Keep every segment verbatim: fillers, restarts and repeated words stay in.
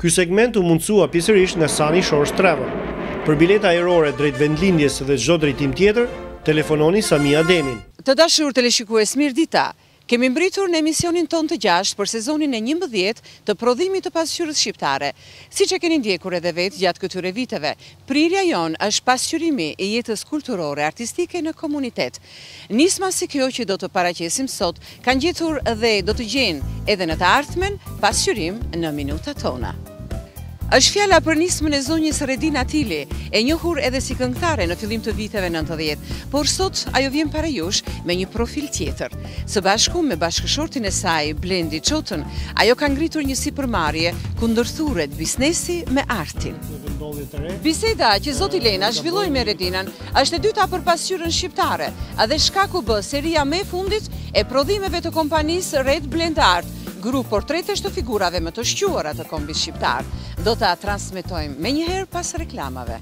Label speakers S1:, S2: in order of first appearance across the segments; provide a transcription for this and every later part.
S1: Ky segment u mundsua pjesërisht nga Sunny Shores Travel. Për bileta ajrore drejt vendlindjes dhe çdo drejtim tjetër, telefononi Sami Ademin.
S2: Të dashur teleshikues, mirëdita. Kemi mbritur në emisionin ton të gjashtë për sezonin e njëmbëdhjetë të prodhimit të pasqyrës shqiptare. Siç e keni ndjekur edhe vetë gjatë këtyre viteve, prirja jon është pasqyrimi e jetës kulturore, artistike në komunitet. Nisma si kjo që do të paraqesim sot kanë gjetur dhe do të gjenë edhe në të ardhmen pasqyrim në minutat tona. Është fjala për nismën e zonjës Redina Tili, e njohur edhe si këngëtare në fillim të viteve nëntëdhjetë, por sot ajo vjen para jush me një profil tjetër. Së bashku me bashkëshortin e saj, Blendi Çotën, ajo ka ngritur një sipërmarrje ku ndërthuret biznesi me artin. Biseda që zoti Lena zhvilloi me Redinën është e dyta për pasqyrën shqiptare, edhe shkaku bë seria më e fundit e prodhimeve të kompanisë Red Blend Art, grup portretesh të figurave më të shquara të kombit shqiptar. Do ta transmetojmë me njëherë pas reklamave.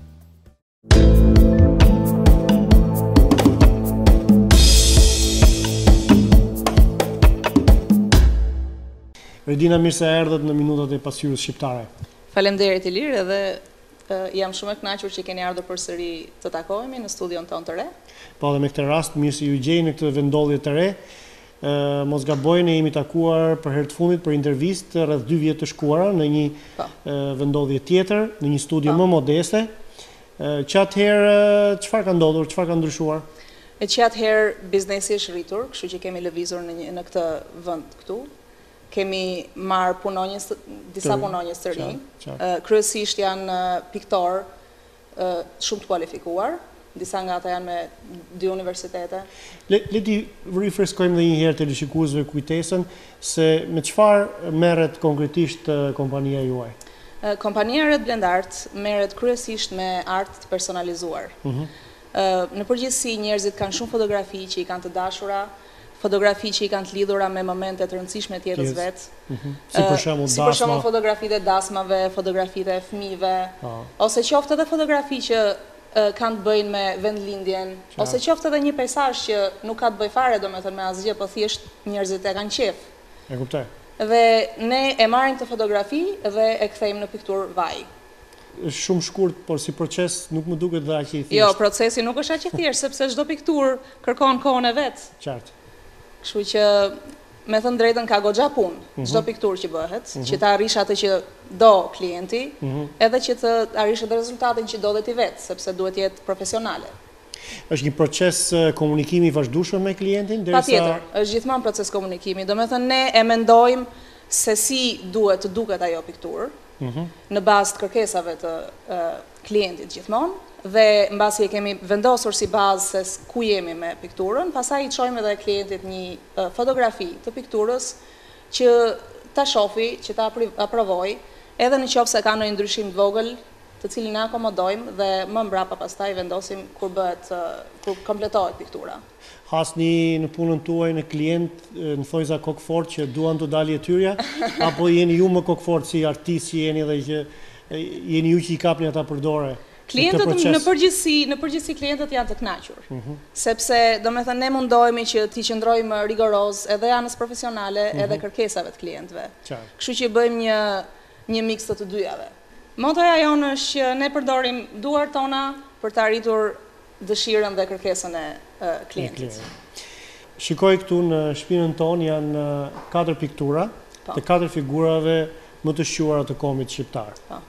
S1: Redina, mirë se erdhët në minutat e pasqyrës shqiptare.
S3: Faleminderit Ilir, edhe uh, jam shumë e kënaqur që keni ardhur përsëri të takohemi në studion tonë të re.
S1: Po dhe me këtë rast, mirë se ju gjej në këtë vendodhje të re. Uh, mos gaboj, ne jemi takuar për herë të fundit për intervistë rreth dy vjet të shkuara në një uh, vendodhje tjetër, në një studio më modeste. Uh, që atëherë çfarë ka ndodhur, çfarë ka ndryshuar?
S3: E që atëherë biznesi është rritur, kështu që kemi lëvizur në, një, në këtë vend këtu. Kemi marrë punonjës, disa punonjës të rinj. Uh, kryesisht janë piktor uh, shumë të kualifikuar. Disa nga ata janë me dy universitete.
S1: Le, le ti rifreskojmë dhe një herë teleshikuesve kujtesën se me çfarë merret konkretisht kompania juaj?
S3: Kompania Red Blend Art merret kryesisht me art të personalizuar. Uh-huh. Në përgjithësi njerëzit kanë shumë fotografi që i kanë të dashura, fotografi që i kanë të lidhura me momente të rëndësishme të jetës vet.
S1: Uh-huh. Si për shembull
S3: si për shembull fotografitë e dasmave, fotografitë e fëmijëve, ah. ose qoftë edhe fotografi që kanë të bëjnë me vendlindjen, Qa. ose qoftë edhe një pejsazh që nuk ka të bëjë fare domethënë me asgjë, po thjesht njerëzit e kanë qef.
S1: E kuptoj.
S3: Dhe ne e marrim të fotografi dhe e kthejmë në pikturë vaj.
S1: Është shumë shkurt, por si proces nuk më duket dhe aq i thjeshtë.
S3: Jo, procesi nuk është aq i thjeshtë, sepse çdo pikturë kërkon kohën e vet.
S1: Qartë.
S3: Kështu që me thënë drejtën ka goxha punë, uh-huh. çdo pikturë që bëhet, uh-huh. që ta arrish atë që do klienti, uh-huh. edhe që të arrish edhe rezultatin që do dhe ti vetë, sepse duhet jetë profesionale.
S1: Është një proces komunikimi i vazhdueshëm me klientin?
S3: Patjetër, është gjithmonë proces komunikimi. Do me thënë ne e mendojmë se si duhet të duket ajo pikturë, uh-huh. në bazë të kërkesave të uh, klientit gjithmonë, dhe mbasi e kemi vendosur si bazë se ku jemi me pikturën, pastaj i çojmë edhe klientit një uh, fotografi të pikturës që ta shofi, që ta aprovoj, edhe në qoftë se ka ndonjë ndryshim të vogël, të cilin ne akomodojmë dhe më mbrapa pastaj vendosim kur bëhet uh, kur kompletohet piktura.
S1: Hasni në punën tuaj në klient në thojza kokfort që duan të dalë jetyrja, apo jeni ju më kokfort si artist që jeni dhe që jeni ju që i kapni ata përdore?
S3: Klientët në përgjithësi, në përgjithësi klientët janë të kënaqur. Uh-huh. Sepse domethënë ne mundohemi që t'i qëndrojmë rigoroz edhe anës profesionale, uh-huh. edhe kërkesave të klientëve. Kështu që bëjmë një një miks të të dyjave. Motoja jonë është që ne përdorim duart tona për të arritur dëshirën dhe kërkesën e uh, klientit.
S1: Shikoj këtu në shpinën tonë janë katër piktura po. Të katër figurave më të shquara të kombit shqiptar. Po.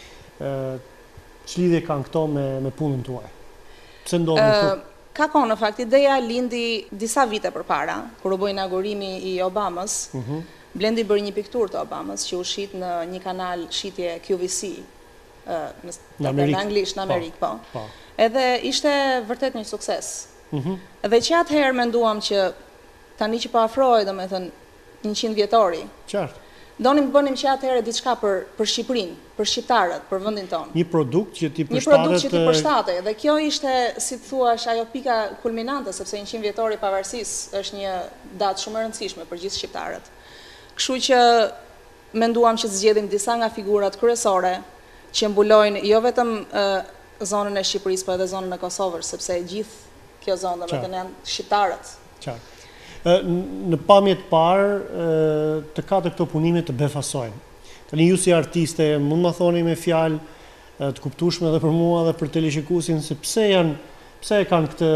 S1: Uh, Ç'lidhje kanë këto me, me punën tuaj? Pse ndodhi këtu?
S3: Ka kohë në fakt, ideja lindi disa vite përpara, kur u bë inaugurimi i Obamës. Uh-huh. Blendi bëri një pikturë të Obamës që u shit në një kanal shitje Q V C, uh, në, në, në anglisht në Amerikë, po. po. Edhe ishte vërtet një sukses. Uh-huh. Dhe që atëherë menduam që tani që po afrohej, domethënë njëqind vjetori.
S1: Qartë.
S3: Donim të bënim që atëherë diçka për për Shqipërinë, për shqiptarët, për vendin tonë.
S1: Një produkt që ti përshtatet.
S3: Një produkt që ti përshtatet, dhe kjo ishte, si të thuash, ajo pika kulminante, sepse njëqind vjetori i pavarësisë është një datë shumë e rëndësishme për gjithë shqiptarët. Kështu që menduam që të zgjedhim disa nga figurat kryesore që mbulojnë jo vetëm uh, zonën e Shqipërisë, po edhe zonën e Kosovës, sepse gjithë kjo zonë domethënë janë shqiptarët.
S1: Qartë. Në pamjet parë të katër këto punime të befasojnë. Tani ju si artiste, mund ma thoni me fjalë të kuptueshme edhe për mua dhe për teleshikuesin se pse janë pse kanë këtë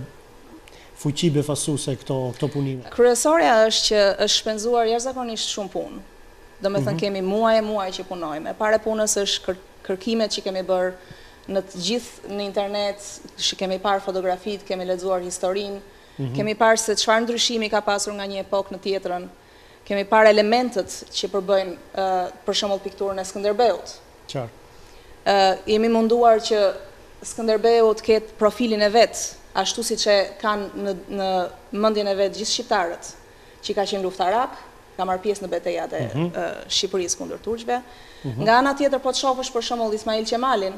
S1: fuqi befasuese këto këto punime.
S3: Kryesorja është që është shpenzuar jashtëzakonisht shumë punë. Domethënë kemi muaj e muaj që punojmë. E para punës është kër, kërkimet që kemi bërë në të gjithë në internet, që kemi parë fotografitë, kemi lexuar historinë, kemi parë se çfarë ndryshimi ka pasur nga një epokë në tjetrën. Kemi parë elementet që përbëjnë uh, për shembull pikturën e Skënderbeut.
S1: Qartë.
S3: Uh, jemi munduar që Skënderbeu të ketë profilin e vet, ashtu siç e kanë në, në mendjen e vet gjithë shqiptarët, që ka qenë luftarak, ka marrë pjesë në betejat e uh, Shqipërisë kundër turqve. Nga ana tjetër, po të shohësh për shembull Ismail Qemalin,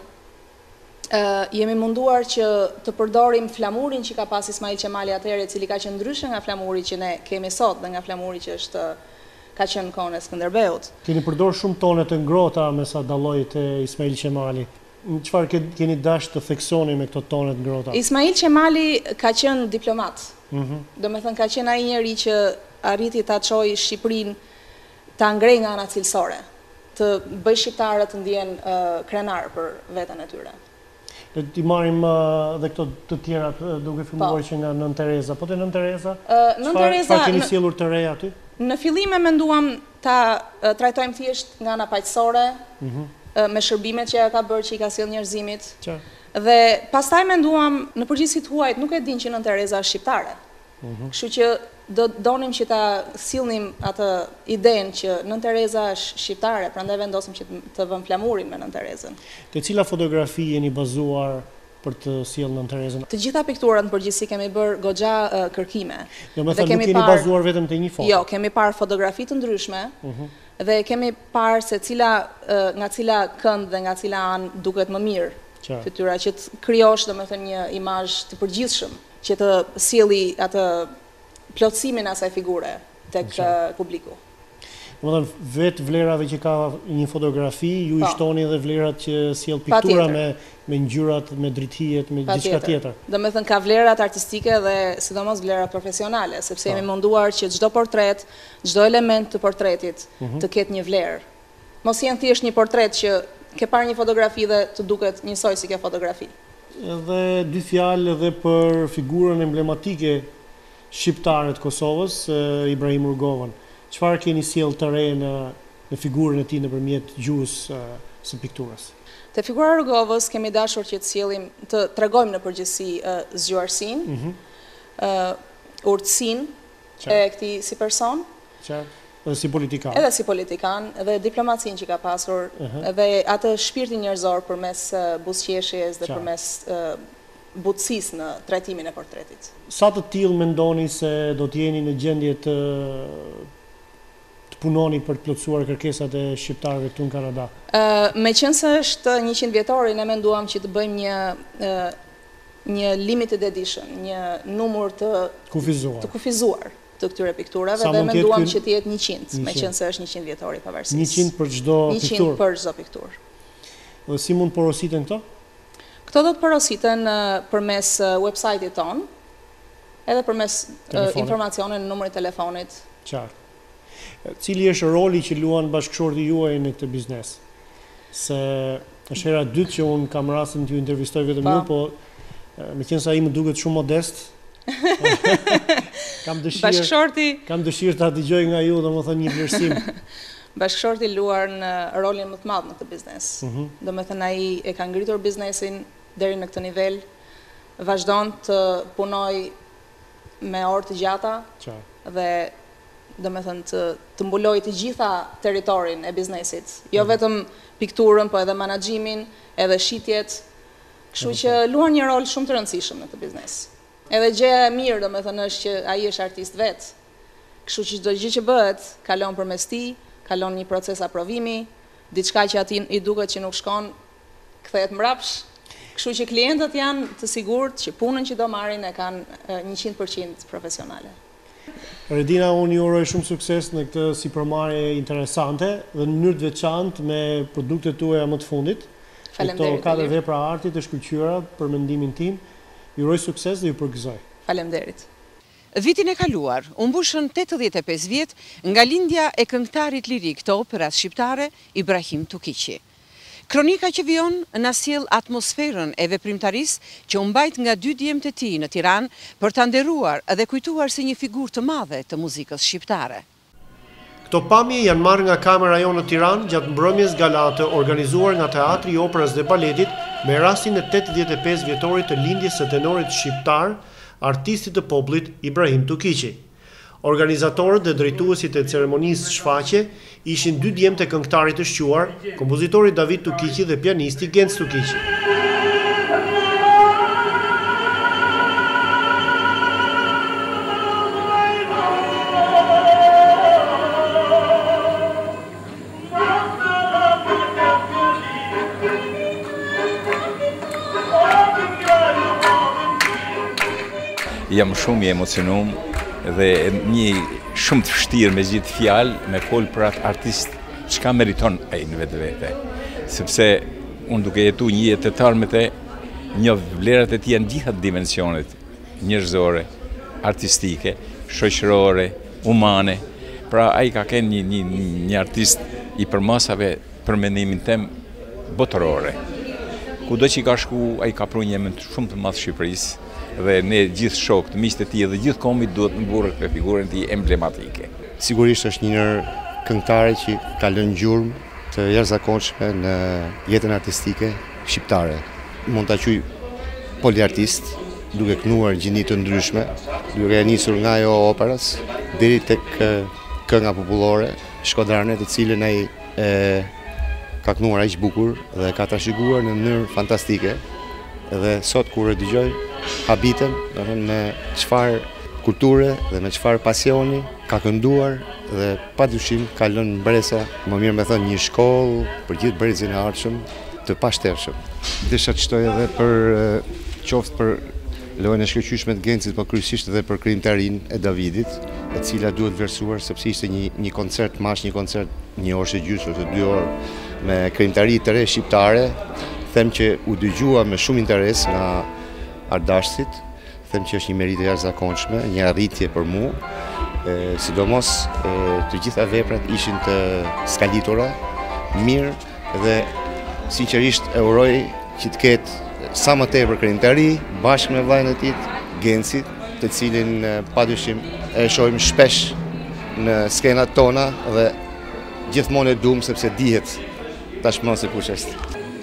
S3: uh, jemi munduar që të përdorim flamurin që ka pas Ismail Qemali atëherë, i cili ka qenë ndryshe nga flamuri që ne kemi sot dhe nga flamuri që është ka qenë në kohën e Skënderbeut.
S1: Keni përdorur shumë tone të ngrohta me sa dalloi te Ismail Qemali. Çfarë keni dash të theksoni me këto tone të ngrohta?
S3: Ismail Qemali ka qenë diplomat.
S1: Mhm.
S3: Do me thënë ka qenë ai njeri që arriti ta çojë Shqipërinë ta ngrej nga ana cilësore, të bëj shqiptarët të ndjen uh, krenar për veten e tyre.
S1: Le të marrim uh, dhe këto të tjera duke filluar që nga Nën Tereza. Po te Nën Tereza?
S3: Uh, Nën Tereza
S1: çfarë keni sjellur të re aty?
S3: Në fillim e menduam ta uh, trajtojmë thjesht nga ana paqësore, uh, me shërbimet që ja ka bërë që i ka sjell njerëzimit.
S1: Qartë.
S3: Dhe pastaj menduam në përgjithësi të huajt nuk e din që Nën Tereza është shqiptare. Kështu që do donim që ta sillnim atë idenë që Nën Tereza është shqiptare, prandaj vendosim që të vëmë flamurin me Nën Terezën.
S1: Te cila fotografi jeni bazuar për të sjellë Nën Terezën?
S3: Të gjitha pikturat në përgjithësi kemi bërë goxha uh, kërkime.
S1: Do me thënë nuk jeni bazuar vetëm te një foto.
S3: Jo, kemi parë fotografi të ndryshme. Dhe kemi parë se cila uh, nga cila kënd dhe nga cila anë duket më mirë fytyra, që të krijosh domethënë një imazh të përgjithshëm, që të sjelli atë plotësimin e asaj figure tek uh, publiku.
S1: Domethënë vetë vlerave që ka një fotografi, ju i shtoni edhe vlerat që sjell piktura me me ngjyrat, me drithijet, me gjithçka tjetër.
S3: Domethënë ka vlerat artistike dhe sidomos vlerat profesionale, sepse jemi munduar që çdo portret, çdo element të portretit të ketë një vlerë. Mos jenë thjesht një portret që ke parë një fotografi dhe të duket njësoj si ke fotografi.
S1: Edhe dy fjalë edhe për figurën emblematike shqiptare të Kosovës, Ibrahim Rrugovën. Çfarë keni sjell të re në, në figurën e tij nëpërmjet gjuhës uh, së pikturës?
S3: Te figura e Rrugovës kemi dashur që të sjellim, të tregojmë në përgjithësi uh, zgjuarsinë, mm -hmm. uh, urtësinë e këtij si person,
S1: qartë, edhe si politikan.
S3: Edhe si politikan, edhe diplomacinë që ka pasur, uh -huh. edhe atë shpirtin njerëzor përmes uh, buzëqeshjes dhe përmes uh, butësisë në trajtimin e portretit.
S1: Sa të tillë mendoni se do të jeni në gjendje të punoni për të plotësuar kërkesat e shqiptarëve këtu në Kanada?
S3: Uh, me qenë se është njëqind vjetori, ne menduam që të bëjmë një uh, një limited edition, një numër të
S1: kufizuar
S3: të kufizuar të këtyre pikturave dhe menduam që të jetë njëqind, me qenë se është njëqind vjetori pavarësisht.
S1: njëqind për çdo pikturë.
S3: njëqind për çdo pikturë.
S1: Dhe si mund porositen këto?
S3: Këto do të porositen uh, përmes uh, website-it ton, edhe përmes uh, informacione në numrin e telefonit.
S1: Qartë. Cili është roli që luan bashkëshorti juaj në këtë biznes? Se është hera dytë që unë kam rastin t'ju intervistoj vetëm ju, po me qenë se ai më duket shumë modest, kam dëshirë
S3: bashkëshorti
S1: kam dëshirë ta dëgjoj nga ju, domethënë një vlerësim.
S3: Bashkëshorti luan rolin më të madh në këtë biznes.
S1: Mm -hmm.
S3: Domethënë ai e ka ngritur biznesin deri në këtë nivel, vazhdon të punoj me orë të gjata dhe do me thënë të, të mbuloj të gjitha teritorin e biznesit, jo vetëm pikturën, po edhe menaxhimin, edhe shitjet, kështu që luan një rol shumë të rëndësishëm në këtë biznes. Edhe gjëja e mirë do me thënë është që ai është artist vetë, kështu që çdo gjë që bëhet, kalon përmes tij, kalon një proces aprovimi, diçka që atij i duket që nuk shkon, kthehet mbrapsh, kështu që klientët janë të sigurt që punën që do marrin e kanë njëqind përqind profesionale.
S1: Redina, unë ju uroj shumë sukses në këtë sipërmarrje interesante dhe në mënyrë të veçantë me produktet tuaja më të fundit.
S3: Faleminderit.
S1: Këto katër vepra arti të shkëlqyera për mendimin tim. Ju uroj sukses dhe ju përgëzoj.
S3: Faleminderit.
S2: Vitin e kaluar, u mbushën tetëdhjetë e pesë vjet nga lindja e këngëtarit lirik të operas shqiptare Ibrahim Tukiqi. Kronika që vijon na sjell atmosferën e veprimtarisë që u mbajt nga dy djemtë e tij në Tiranë për ta nderuar dhe kujtuar si një figurë të madhe të muzikës shqiptare.
S1: Këto pamje janë marrë nga kamera jonë në Tiranë gjatë mbrëmjes galate organizuar nga Teatri i Operës dhe Baletit me rastin e tetëdhjetë e pesë vjetorit të lindjes së tenorit shqiptar, artistit të popullit Ibrahim Tukiqi. Organizatorët dhe drejtuesit e ceremonisë shfaqje ishin dy djemtë e këngëtarit të shquar, kompozitori David Tukiqi dhe pianisti Genc Tukiqi.
S4: Jam shumë i emocionum dhe një shumë të vështirë me gjithë fjalë me folë për atë artist çka meriton ai në vetë vete. Sepse unë duke jetu një jetë të tarë me te, një vlerat e tij në gjitha dimensionet njerëzore, artistike, shoqërore, humane. Pra ai ka qenë një, një, një artist i përmasave për mendimin tem botërore. Kudo që i ka shku, ai ka pru një emër shumë të madh Shqipërisë. Dhe ne gjithë shokët, miqtë e tij dhe gjithë kombit duhet të mburret me figurën e tij emblematike.
S5: Sigurisht është një ndër këngëtarë që ka lënë gjurmë të jashtëzakonshme në jetën artistike shqiptare. Mund ta quaj poliartist, duke kënuar gjini të ndryshme, duke nisur nga ajo operas deri tek kënga popullore, shkodrane, të cilën ai e ka kënuar aq bukur dhe ka trashëguar në mënyrë fantastike. Dhe sot kur e dëgjoj habitem, me çfarë kulture dhe me çfarë pasioni ka kënduar dhe padyshim ka lënë mbresa, më mirë me thënë një shkollë për gjithë brezin e ardhshëm të pashtershëm. Desha të shtoj edhe për qoftë për lojën e shkëlqyeshme të Gencit, por kryesisht edhe për krijimtarinë e Davidit, e cila duhet vlerësuar sepse ishte një një koncert mash, një koncert një orë e gjysmë ose dy orë me krijimtari të re shqiptare. Them që u dëgjua me shumë interes nga ardashtit, them që është një meritë e jashtëzakonshme, një arritje për mua, e, sidomos e, të gjitha veprat ishin të skalitura, mirë dhe sinqerisht e uroj që të ketë sa më tepër krijimtari bashkë me vllajën e tij, Gencit, të cilin padyshim e shohim shpesh në skenat tona dhe gjithmonë e dum sepse dihet tashmë se kush është.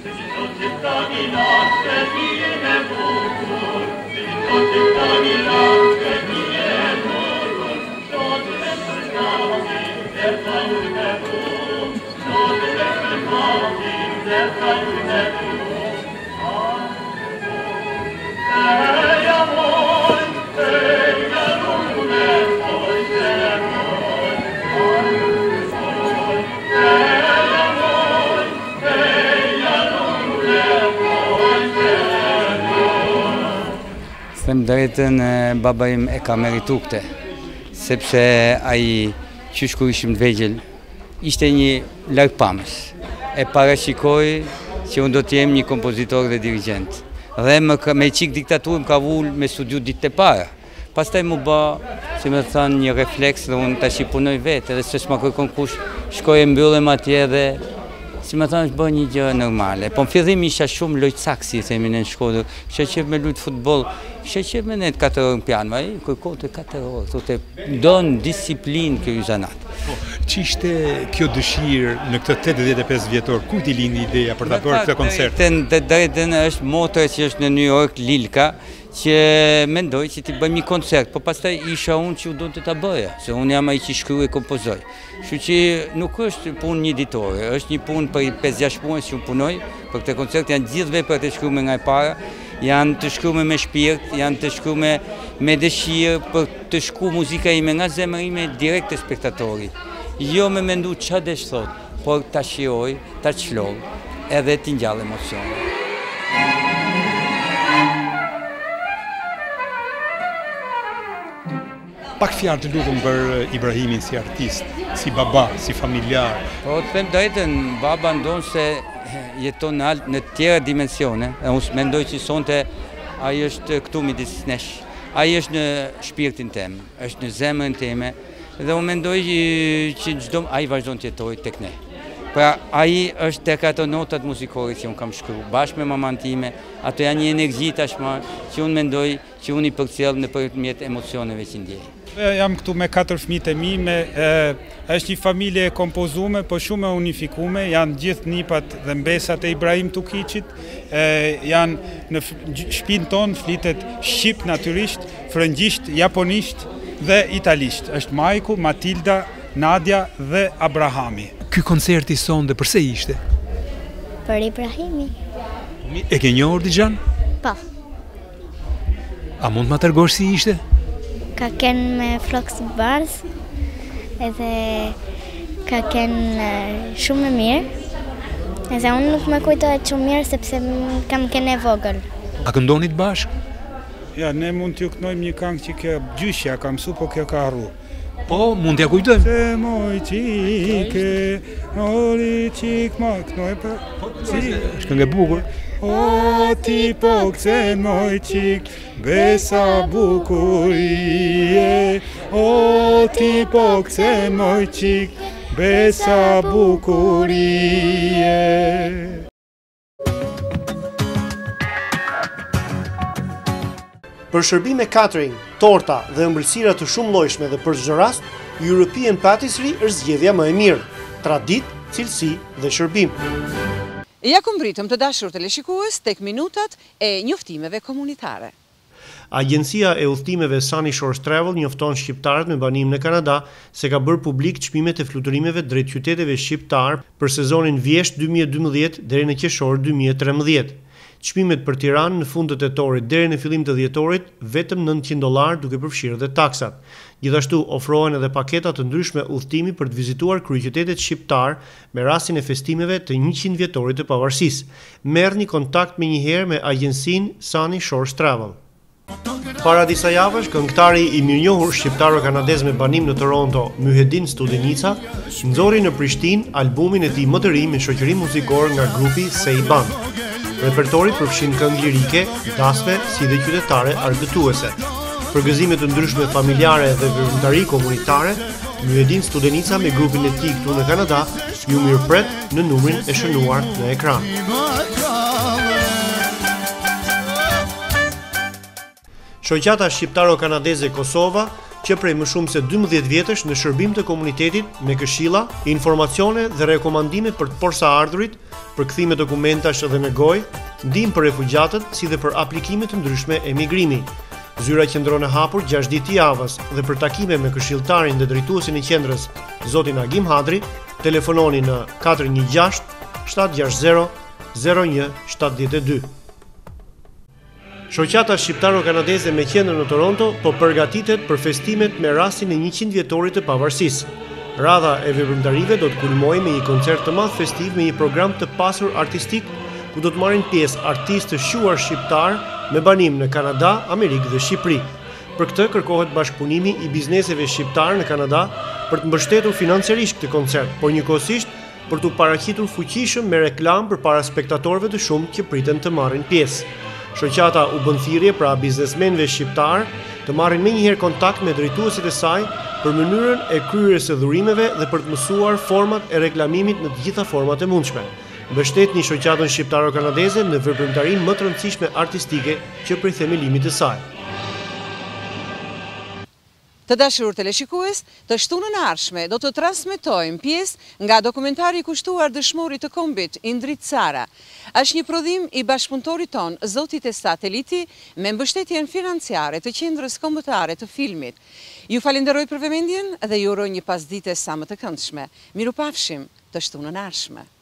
S6: Them drejtën, baba im e ka meritu këtë, sepse ai qysh kur ishim të vegjël, ishte një largpamës. E parashikoi që unë do të jem një kompozitor dhe dirigent. Dhe me, me qik diktaturë më ka vull me studiu ditë të para. Pastaj mu bë, si me thënë, një refleks dhe unë tash i punoj vetë, edhe s'është ma kërkon kush, shkoj e mbyllem atje dhe si me thënë, është bë një gjë normale. Po në fillim isha shumë lojtsak, si themi në Shkodër, kisha qef me lujt futboll, kisha qef me net katër orë në piano, ai kërkonte katër orë, thotë don disiplinë kjo zanat.
S7: Po, ç'ishte kjo dëshirë në këtë tetëdhjetë e pesë vjetor, ku ti lindi ideja për ta bërë këtë koncert?
S6: Të drejtën është motra që është në New York, Lilka, që mendoj që ti bëjmë një koncert, po pastaj isha unë që u do të ta bëja, se unë jam ai që shkruaj e kompozoj. Kështu që nuk është punë një ditore, është një punë për pesë gjashtë muaj që unë punoj, për këtë koncert janë gjithë veprat e shkruar nga e para, janë të shkruar me shpirt, janë të shkruar me, me dëshirë për të shku muzika ime nga zemra ime direkt te spektatori. Jo me mendu ç'a desh thot, por ta shijoj, ta çloj, edhe t'i ngjall emocione.
S7: Pak fjalë të lutem për Ibrahimin si artist, si baba, si familjar.
S6: Po të them drejtën, baba ndonë se jeton në, në tjera dimensione. Unë mendoj që sonte ai është këtu midis nesh. ai është në shpirtin tem, është në zemrën time, dhe unë mendoj që çdo ai vazhdon të jetojë tek ne. Pra ai është tek ato notat muzikore që unë kam shkruar bashkë me mamën time, ato janë një energji tashmë që unë mendoj që unë i përcjell nëpërmjet emocioneve që ndjej.
S8: Jam këtu me katër fëmijët e mi, me, e, është një familje e kompozume, po shumë e unifikume, janë gjithë nipat dhe mbesat e Ibrahim Tukiqit, e, janë në shtëpinë tonë flitet shqip natyrisht, frëngjisht, japonisht dhe italisht. Është Majku, Matilda, Nadia dhe Abrahami.
S7: Ky koncerti sonde përse ishte?
S9: Për Ibrahimi.
S7: E ke njohur Dixhan?
S9: Po.
S7: A mund ma tregosh si ishte?
S9: Ka kenë me flokë bardh, edhe ka kenë shumë e mirë, edhe unë nuk me kujtohet shumë mirë sepse kam kenë e vogël.
S7: A këndonit bashkë?
S8: Ja, ne mund t'ju kënojmë një këngë që kjo gjyshja ka mësu, po kjo ka harru.
S7: Po, mund t'ja kujtojmë?
S8: Se moj qike, oli qik ma kënoj për...
S7: është këngë e bukur.
S8: O ti po këcen moj qik, besa bukurie. O ti po këcen moj qik, besa bukurie.
S1: Për shërbime catering, torta dhe ëmbëlsira të shumë llojshme dhe për çdo rast, European Patisserie është zgjedhja më e mirë. Traditë, cilësi dhe shërbim.
S2: Ja ku mbritëm të dashur teleshikues tek minutat e njoftimeve komunitare.
S1: Agjencia e udhëtimeve Sunny Shores Travel njofton shqiptarët me banim në Kanada se ka bërë publik çmimet e fluturimeve drejt qyteteve shqiptar për sezonin vjesht dy mijë e dymbëdhjetë deri në qershor dy mijë e trembëdhjetë. Çmimet për Tiranë në fund të tetorit deri në fillim të dhjetorit vetëm nëntëqind dollar duke përfshirë dhe taksat. Gjithashtu ofrohen edhe paketa të ndryshme udhëtimi për të vizituar kryeqytetet shqiptar me rastin e festimeve të njëqind vjetorit të pavarësisë. Merrni kontakt menjëherë me agjencinë Sunny Shores Travel. Para disa javësh, këngëtari i mirënjohur shqiptaro-kanadez me banim në Toronto, Muhedin Studenica, nxorri në Prishtinë albumin e tij më të ri me shoqëri muzikore nga grupi Say Band. Repertori përfshin këngë lirike, dasme si dhe qytetare argëtuese. Për gëzime të ndryshme familjare dhe veprimtari komunitare, Muhedin Studenica me grupin e tij këtu në Kanada ju mirëpret në numrin e shënuar në ekran. Shoqata shqiptaro-kanadeze Kosova, që prej më shumë se dymbëdhjetë vjetësh në shërbim të komunitetit me këshilla, informacione dhe rekomandime për të posaardhurit, për kthime dokumentash dhe me gojë, ndihmë për refugjatët si dhe për aplikime të ndryshme emigrimi. Zyra qëndron e hapur gjashtë ditë javës dhe për takime me këshilltarin dhe drejtuesin e qendrës, zotin Agim Hadri, telefononi në katër një gjashtë, shtatë gjashtëzero, zero një shtatëdhjetë e dy. Shoqata shqiptaro-kanadeze me qendër në Toronto po përgatitet për festimet me rastin e njëqind vjetorit të pavarësisë. Radha e veprimtarive do të kulmojë me një koncert të madh festiv me një program të pasur artistik ku do të marrin pjesë artistë të shuar shqiptar me banim në Kanada, Amerikë dhe Shqipëri. Për këtë kërkohet bashkëpunimi i bizneseve shqiptar në Kanada për të mbështetur financiarisht këtë koncert, por njëkohësisht për t'u paraqitur fuqishëm me reklam përpara spektatorëve të shumtë që priten të marrin pjesë. Shoqata u bën thirrje pra biznesmenëve shqiptar të marrin menjëherë kontakt me drejtuesit e saj për mënyrën e kryerjes së dhurimeve dhe për të mësuar format e reklamimit në të gjitha format e mundshme. Mbështetni shoqatën shqiptaro-kanadeze në veprimtarinë më të rëndësishme artistike që prej themelimit të saj.
S2: Të dashur teleshikues, të shtunën e ardhshme do të transmetojmë pjesë nga dokumentari i kushtuar dëshmorit të kombit Indrit Sara. Është një prodhim i bashkëpunëtorit ton, zotit e Sateliti, me mbështetjen financiare të Qendrës Kombëtare të Filmit. Ju falenderoj për vëmendjen dhe ju uroj një pasdite sa më të këndshme. Mirupafshim të shtunën e ardhshme.